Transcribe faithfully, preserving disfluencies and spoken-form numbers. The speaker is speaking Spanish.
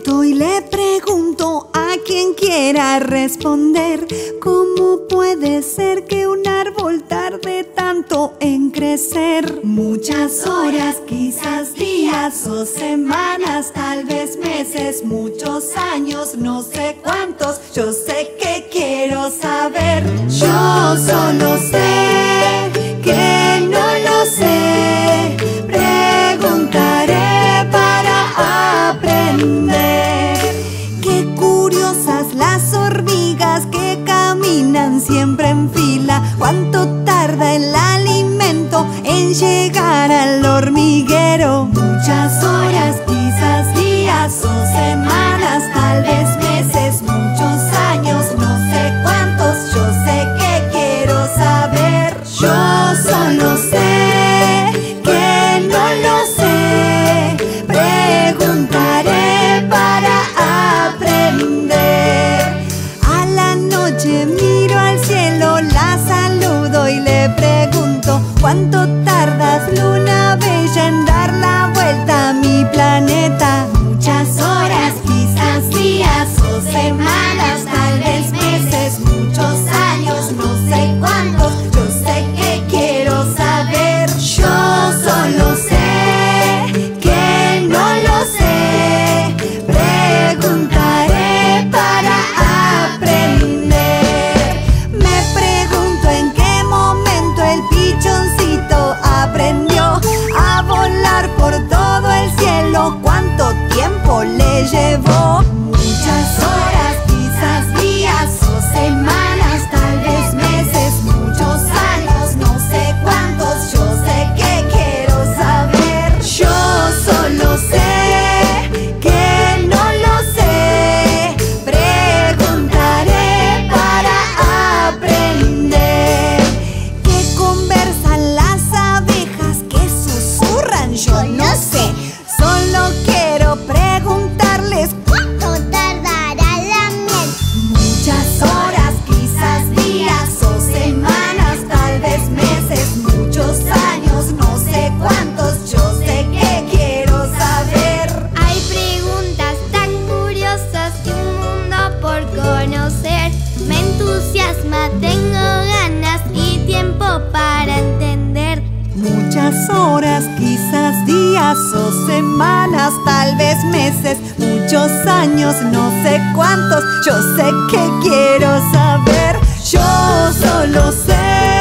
pregunto y le pregunto a quien quiera responder. ¿Cómo puede ser que un árbol tarde tanto en crecer? Muchas horas, quizás días o semanas, tal vez meses, muchos años, no sé cuántos. Yo sé que quiero saber. Yo solo sé que no lo sé. Preguntaré para aprender. Qué curiosas las hormigas que caminan siempre en fila. ¿Cuánto tarda el alimento en llegar al hormiguero? Muchas horas, quizás días o semanas, tal vez meses, muchos años, no sé cuántos. Yo sé que quiero saber. Yo solo sé que no lo sé. Preguntaré para aprender. A la noche miro al cielo, la saludo y le pregunto: ¿cuánto tardas, luna bella, en dar la vuelta a mi planeta? Muchas horas, quizás días o semanas, tal vez meses, muchos años, no sé cuántos. Yo sé que quiero saber. Yo solo sé que no lo sé. Preguntaré para aprender. Me pregunto en qué momento el pichoncito aprendió a volar por todo el cielo. ¿Cuánto tiempo le llevó? Muchas horas, quizás días o semanas, tal vez meses, muchos años, no sé cuántos. Yo sé que quiero saber. Yo solo sé que no lo sé. Preguntaré para aprender. ¿Qué conversan las abejas? ¿Qué susurran? Yo no sé. Solo quiero preguntarles: ¿cuánto tardará la miel? muchas horas, quizás días o semanas, tal vez meses, muchos años, no sé cuántos. Yo sé que quiero saber. Hay preguntas tan curiosas y un mundo por conocer. Me entusiasma, tengo ganas y tiempo para entender. Muchas horas, quizás días o semanas, tal vez meses, muchos años, no sé cuántos. Yo sé que quiero saber. Yo solo sé